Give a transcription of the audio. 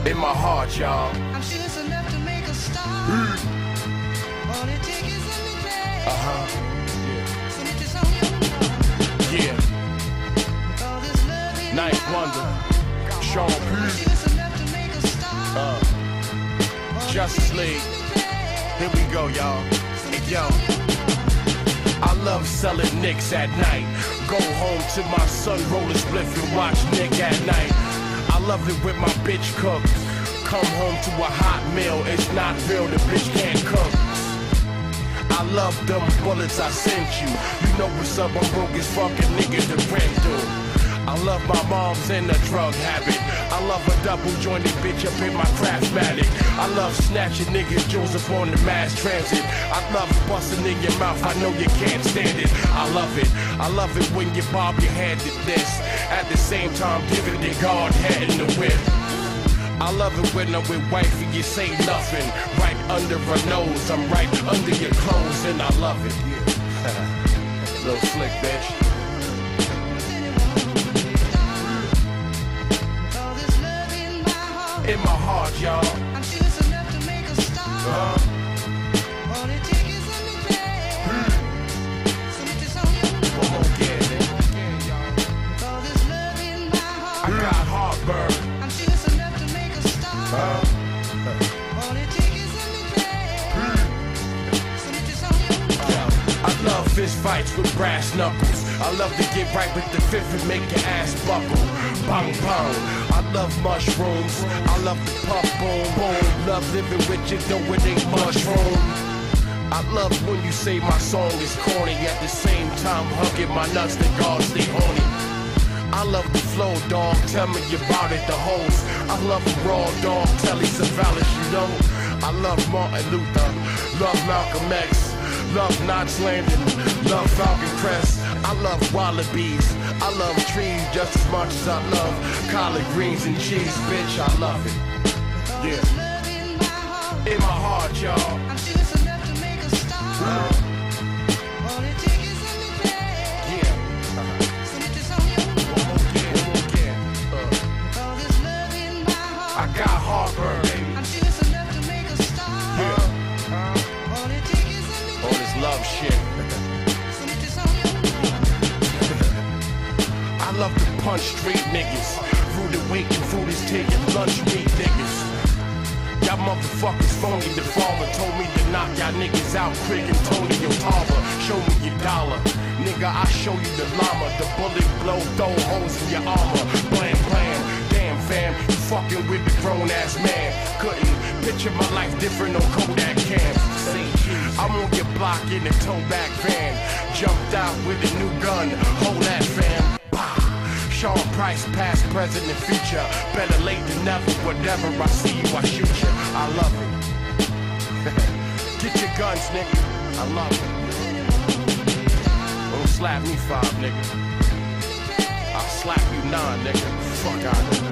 In my heart, y'all. I'm serious enough to make a start. All it takes is a little day. So if it's on your mind. Yeah. With all this love in Ninth my Wonder. heart. Sean I'm P. serious enough to make a start. All it Justice takes is a League. little day. Here we go, y'all. Hey, yo. I love selling nicks at night. Go home to my son, roll a spliff and watch Nick at night. I love it with my bitch cook. Come home to a hot meal, it's not real, the bitch can't cook. I love them bullets I sent you. You know what's up, I'm broke as fucking nigga to rent through. I love my mom's in a drug habit. I love a double jointed bitch up in my Craftmatic. I love snatching niggas Joseph on the mass transit. I love busting in your mouth, I know you can't stand it. I love it. I love it when you bob your head to this. At the same time giving the guard head in the whip. I love it when I'm with wifey, you say nothing. Right under her nose, I'm right under your clothes, and I love it. Little slick bitch. All this love in my heart. In my heart, y'all. I'm serious enough to make a start. All it takes is a little day. So if it's on your mind. One more again, nigga. With all this love in my heart. I got heartburn. I'm serious enough to make a start. All it takes is a little day. So if it's on your mind. I love fist fights with brass knuckles. I love to get right with the fifth and make your ass buckle. Bang bang. I love mushrooms. I love the puff boom boom. Love living with you though it ain't mushroom. I love when you say my song is corny. At the same time hugging my nuts, the God stay horny. I love the flow, dog. Tell me about it, the hoes. I love the raw, dog. Telly Savalas, you know. I love Martin Luther. Love Malcolm X. Love Knots Landing. Love Falcon Crest. I love wallabies. I love trees just as much as I love collard greens and cheese, bitch. I love it. All Yeah. this love in my heart. In my heart, y'all. I'm serious enough to make a start. All it takes is a little day. Yeah. So if it's on your mind. One more again. All this love in my heart. I got heartburn, baby. I'm serious enough to make a start. Yeah. All it takes is a little All this love shit. So if it's on your mind. I love to punch street niggas. Rooted waking food is taking lunch meat niggas. Y'all motherfuckers phony. The farmer told me to knock y'all niggas out quick and Tony Otava. Show me your dollar. Nigga, I show you the llama. The bullet blow, throw holes in your armor. Blam, blam. Damn fam, you fucking with the grown ass man. Couldn't picture my life different on Kodak cams. I'm on your block in a towback van. Jumped out with a new gun. Hold that fam. Sean Price, past, present, and future. Better late than never. Whatever I see you, I shoot you. I love it. Get your guns, nigga. I love it. Don't slap me 5, nigga. I'll slap you 9, nigga. Fuck out of here.